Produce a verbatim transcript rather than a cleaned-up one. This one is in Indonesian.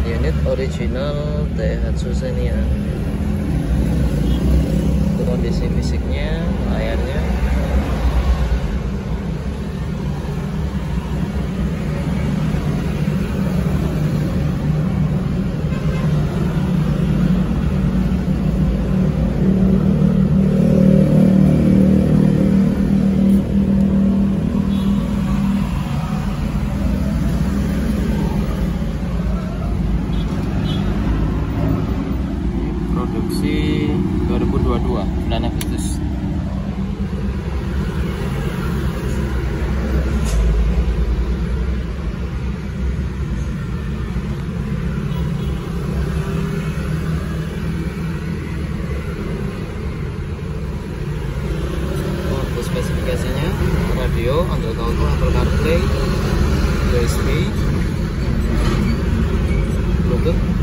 unit original Daihatsu Xenia. Itu kondisi fisiknya, layarnya. Produksi dua ribu dua puluh dua bulan Agustus. Untuk spesifikasinya, radio, Android Auto, Apple CarPlay, U S B, Bluetooth,